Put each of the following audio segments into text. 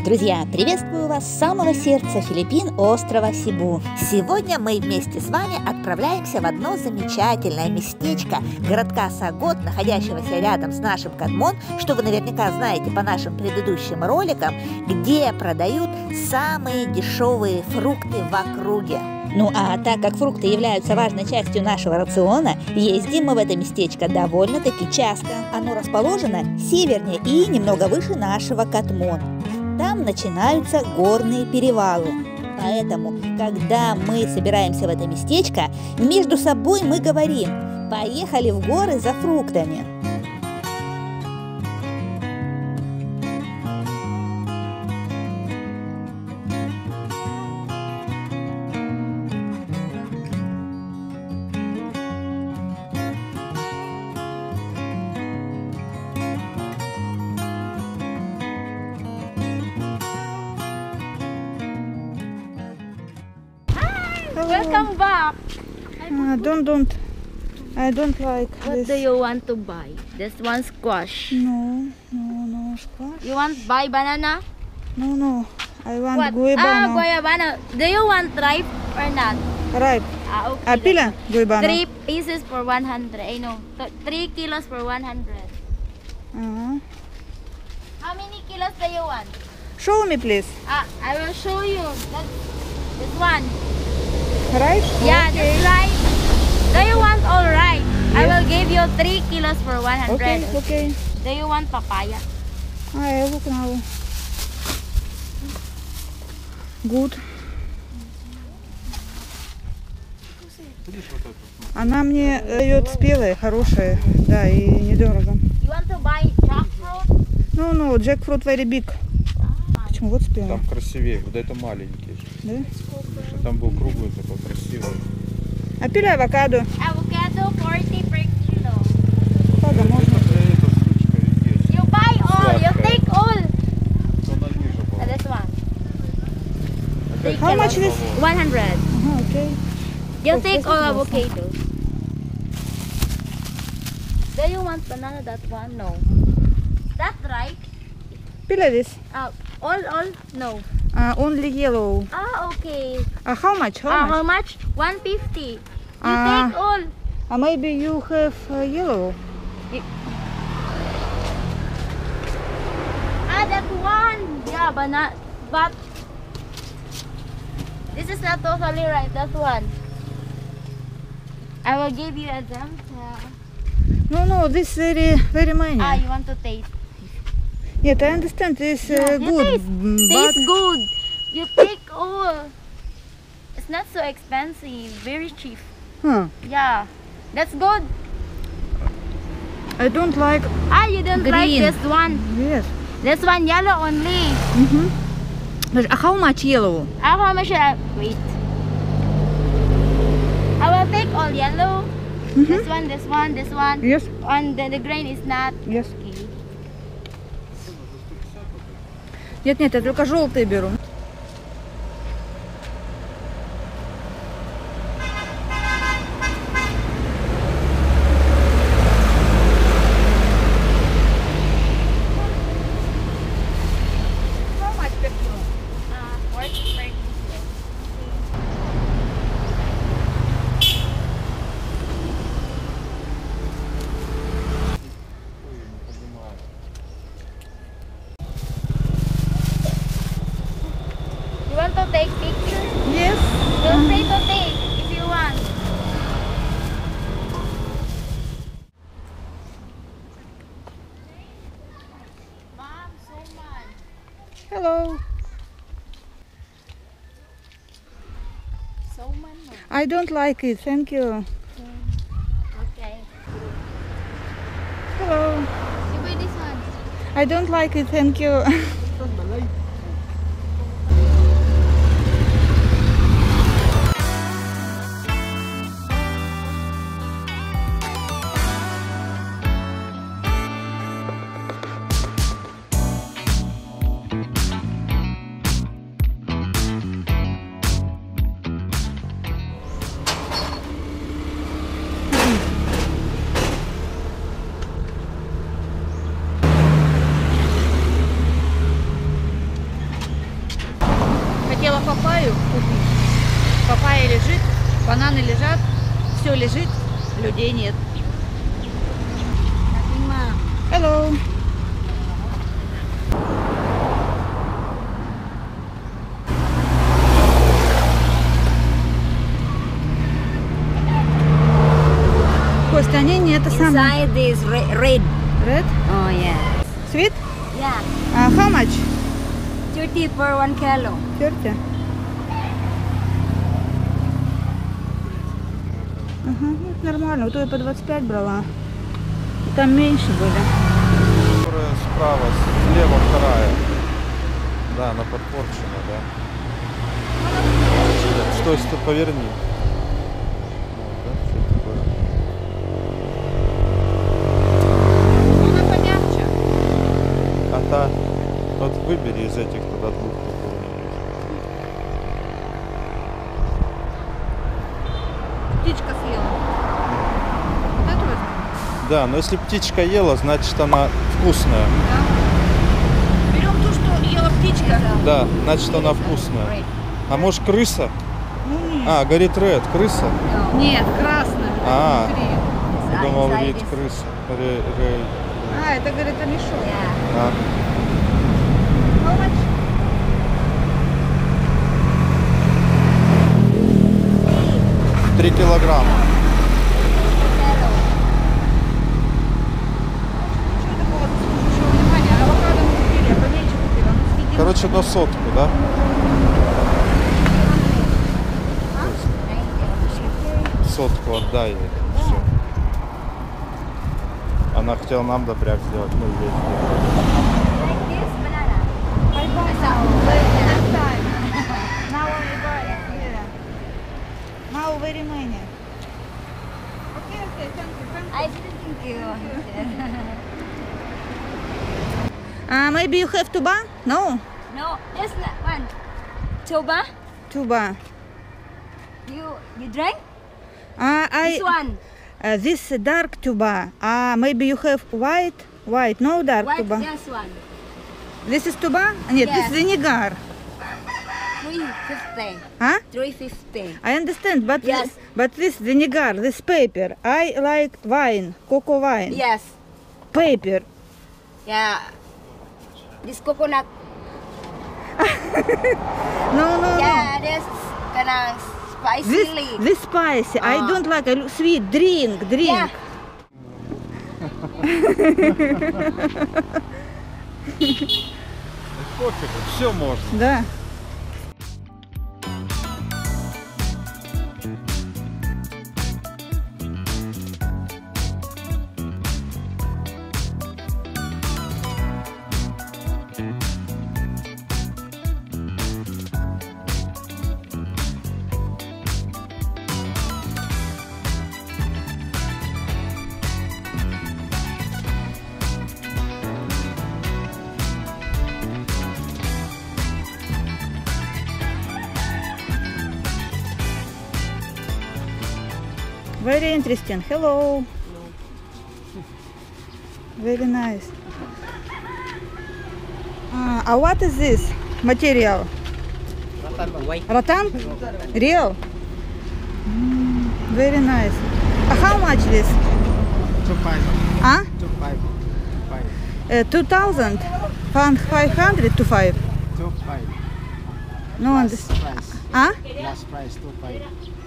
Друзья, приветствую вас с самого сердца Филиппин, острова Сибу. Сегодня мы вместе с вами отправляемся в одно замечательное местечко городка Сагот, находящегося рядом с нашим Катмон, что вы наверняка знаете по нашим предыдущим роликам, где продают самые дешевые фрукты в округе. Ну а так как фрукты являются важной частью нашего рациона, ездим мы в это местечко довольно-таки часто. Оно расположено севернее и немного выше нашего Катмон. Там начинаются горные перевалы. Поэтому, когда мы собираемся в это местечко, между собой мы говорим: поехали в горы за фруктами. Welcome back. I don't like What this. do you want to buy? This one squash. No, squash. You want buy banana? No. I want What? guayabano. Guayabana. Do you want ripe or not? Ripe. Okay. Pila guayabano. 3 pieces for 100. I know. 3 kilos for 100. How many kilos do you want? Show me, please. I will show you. This one. Right? Yeah, Okay. that's right. Do you want all right? I Yes. will give you 3 kilos for 100. Okay. Do you want papaya? I look now. Good. Она мне дает спелые, хорошие, да, и недорого. You want to buy jackfruit? No, jackfruit very big. Почему? Вот спелые. Там красивее, вот это маленький. Да? Потому что там был круглый такой красивый. А пила авокадо. Avocado 40 per kilo. Авокадо можно. Это сучка есть. You buy all, you Сладкая. take all. Она ниже была. This one. Опять How much kilos. this? 100. Ага, окей. You Oh, take this all is avocado. Do you want banana that one? No. That right? Пила this. All? No. Only yellow. Okay. How much? How much? 150. You Ah. take all. Maybe you have yellow. That one. Yeah, banana. But this is not totally right. That one. I will give you a jam. No, this very many. You want to taste? Нет, I understand this Yeah, you good, taste. but Tastes good. You take all. It's not so expensive. Very cheap. Yeah. That's good. I don't like. You don't like Green. this one. Yes. This one yellow only. How much yellow? How much? Wait. I will take all yellow. This one, this one, this one. Yes. And the grain is not. Yes. Okay. Нет, я только желтые беру. How much per kilo? 40 per kilo. You want to take picture? Yes. Feel free to take if you want. Mom, so much. Hello. So much. I don't like it. Thank you. Okay. Hello. You buy this one. I don't like it. Thank you. бананы лежат, все лежит, людей нет. Hello. Костя, они не это самое. Inside is red. Red? Oh yeah. Sweet? Yeah. How much? 30 per 1 kilo. 30. Ага, ну, это нормально. Вот я по 25 брала. И там меньше были. Которая справа, слева вторая. Да, она подпорчена, да. Стой, поверни. Вот, да, что такое? Она помягче. А та, вот выбери из этих тогда двух, которые есть. Птичка съела. Вот эту возьмем? Да, но если птичка ела, значит она вкусная. Да. Берем ту, что ела птичка. Да, значит она вкусная. А может крыса? Ну, нет. А, говорит ред, крыса? Нет, красная. А. Внутри. Я думал, говорит крыса. А, это, говорит, это мешок. А. How much? Три килограмма. Ничего такого заслуживающего внимания. Авокадо мы купили, а поменьше купила. Ну, съедим. Короче, на сотку, да? Сотку отдай ей. Все. Она хотела нам добряк сделать, мы ей Now very many. Okay, okay, thank you. I didn't think you. Maybe you have tuba? No? No, it's not one. Toba, Tuba. you drank? This I one. This dark tuba. Maybe you have white? White, no dark White, tuba. yes one. This is tuba? Нет, this Yes. vinegar. 350. Huh? 350. I understand, but Yes. but this vinegar, this paper, I like wine, cocoa wine. Yes. Paper. Yeah. This coconut. No, no, Yeah, this kind of no. spicy. This spicy. I don't like sweet. Drink. Yeah. пофигу, все можно. Да. Very interesting. Hello. Very nice. What is this material? Rattan? Real? Very nice. How much this? 2,000? 500 to 5? No, Last price. Huh? Last price 2,500.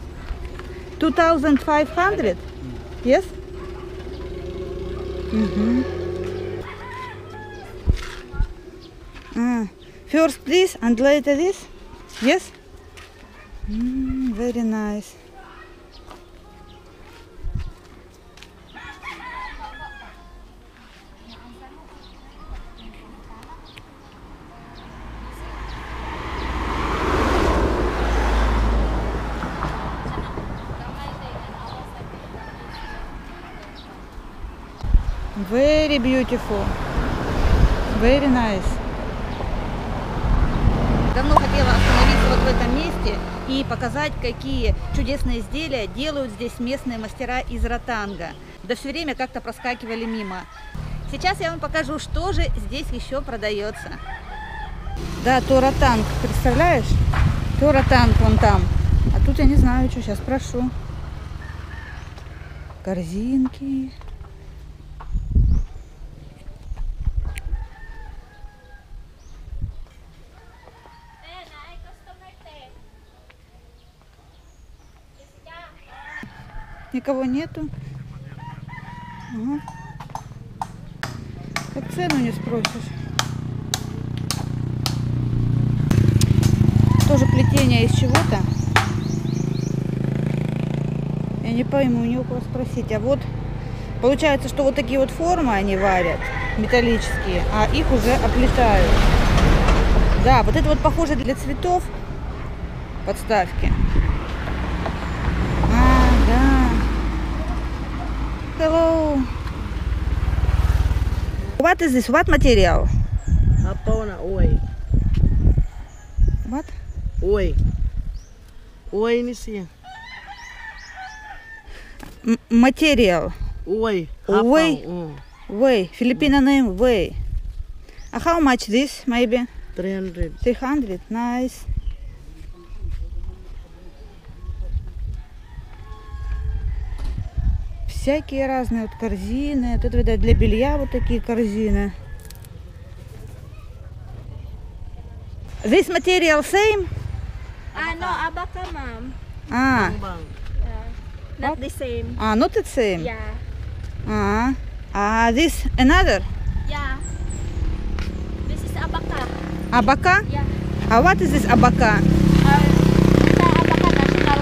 2,500? Yes? First this and later this? Yes? Very nice. Very beautiful. Very nice. Давно хотела остановиться вот в этом месте и показать, какие чудесные изделия делают здесь местные мастера из ротанга. Да все время как-то проскакивали мимо. Сейчас я вам покажу, что же здесь еще продается. Да, то ротанг, представляешь? То ротанг вон там. А тут я не знаю, что сейчас спрошу. Корзинки. Никого нету. Ага. Как цену не спросишь. Тоже плетение из чего-то. Я не пойму, не у кого спросить. А вот получается, что вот такие вот формы они варят, металлические, а их уже оплетают. Да, вот это вот похоже для цветов подставки. А, да. Hello. What is this? What material? Hapona, oi. What? Oi. Oi, Nissia. Material. Oi. Oi. Hapau. Way. Filipino name way. How much this? Maybe 300. 300. Nice. Всякие разные вот корзины. Тут, видать, для белья вот такие корзины. This material same? No, abaca, ma'am. Ah, Bang. Not the same. not the same. Yeah. This another? Yeah. This is abaca. Abaca? Yeah. What is this abaca? Kita abaca national.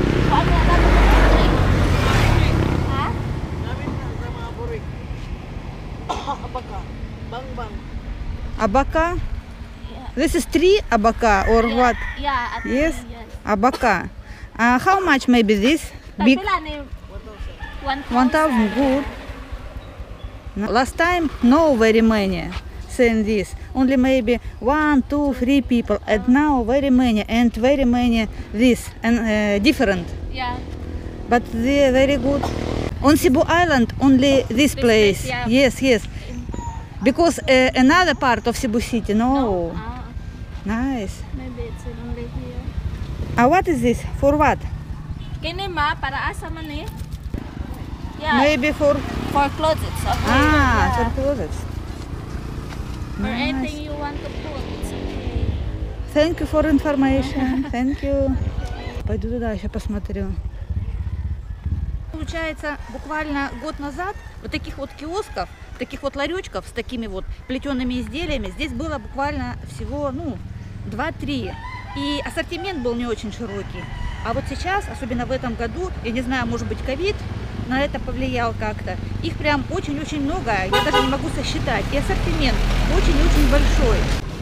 Ha? Namin na sa mga burik. Abaka. Bang bang. Abaca? This is tree abaca or what? Yeah. At Yes. Yes. Abaca. How much maybe this? Big? Pila ni 1000. Good. Last time, no very many saying this. Only maybe 1, 2, 3 people. And now very many and very many this and different. Yeah. But they very good. On Cebu Island, only this place. place, yeah. Yes, yes. Because another part of Cebu City, no. Nice. Maybe it's only here. What is this? For what? Kini ma para asa man eh? Yeah. Maybe for For clothes it's okay. Yeah. for clothes. For Nice. anything you want to put, it's okay. Thank you for information. Thank you. Пойду туда еще посмотрю. Получается, буквально год назад вот таких вот киосков, таких вот ларечков с такими вот плетеными изделиями здесь было буквально всего, 2-3. И ассортимент был не очень широкий. А вот сейчас, особенно в этом году, я не знаю, может быть, ковид на это повлиял как-то. Их прям очень-очень много, я даже не могу сосчитать. И ассортимент очень-очень большой.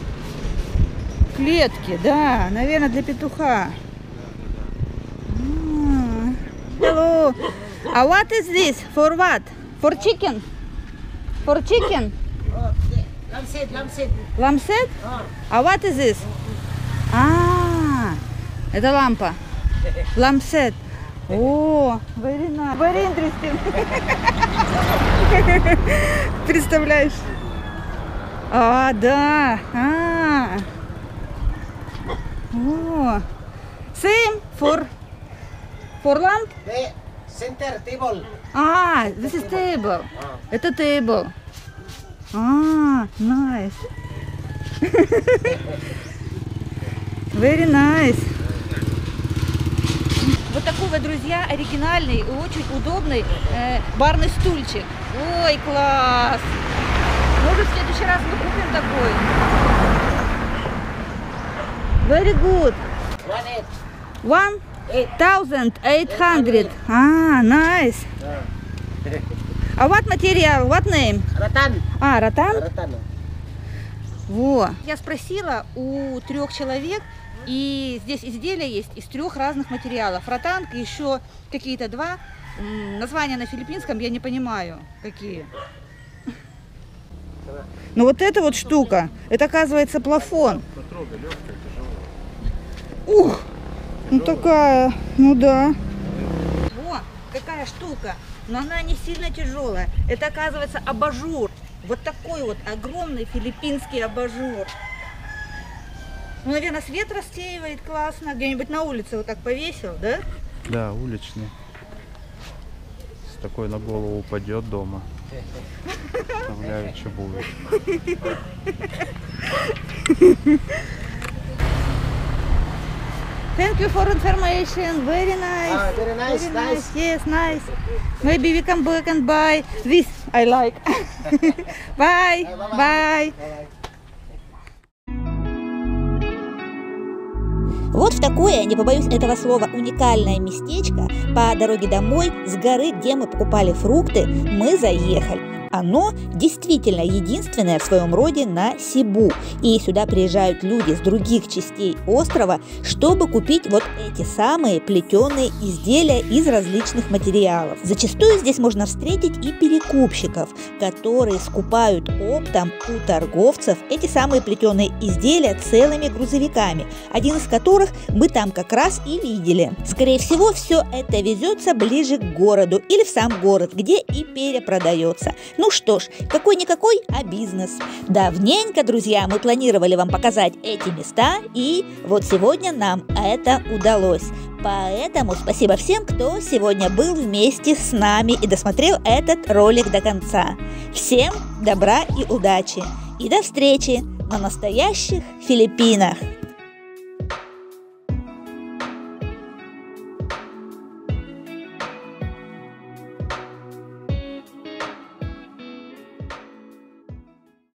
Клетки, да, наверное, для петуха. Hello. What is this? For what? For chicken? For chicken? Lamset, lamset. Lamset? What is this? Это лампа. Lamset. О, very nice. Very interesting. Представляешь? Да. О. Same for lamp? The center table. This is table. Это table. Nice. Very nice. Вот такой вот, друзья, оригинальный и очень удобный барный стульчик. Ой, класс! Может, в следующий раз мы купим такой. Very good. 1800. Nice. What material? What name? Ratan. Ротан? Ratan. Во. Я спросила у 3 человек, и здесь изделия есть из 3 разных материалов. Ротанг и еще какие-то 2. Названия на филиппинском я не понимаю, какие. Но вот эта вот штука, это оказывается плафон. Ух, такая, да. Во, какая штука, но она не сильно тяжелая. Это оказывается абажур. Вот такой вот огромный филиппинский абажур. Ну, наверное, свет рассеивает классно. Где-нибудь на улице вот так повесил, да? Да, уличный. С такой на голову упадет дома. Представляю, что будет. Thank you for information. Very nice. Very nice, nice. Yes, nice. Maybe we come back and buy this. I like. Bye. Bye. Вот в такое, не побоюсь этого слова, уникальное местечко по дороге домой с горы, где мы покупали фрукты, мы заехали. Оно действительно единственное в своем роде на Сибу. И сюда приезжают люди с других частей острова, чтобы купить вот эти самые плетеные изделия из различных материалов. Зачастую здесь можно встретить и перекупщиков, которые скупают оптом у торговцев эти самые плетеные изделия целыми грузовиками, один из которых мы там как раз и видели. Скорее всего, все это везется ближе к городу или в сам город, где и перепродается. Ну что ж, какой-никакой, а бизнес. Давненько, друзья, мы планировали вам показать эти места, и вот сегодня нам это удалось. Поэтому спасибо всем, кто сегодня был вместе с нами и досмотрел этот ролик до конца. Всем добра и удачи. И до встречи на настоящих Филиппинах.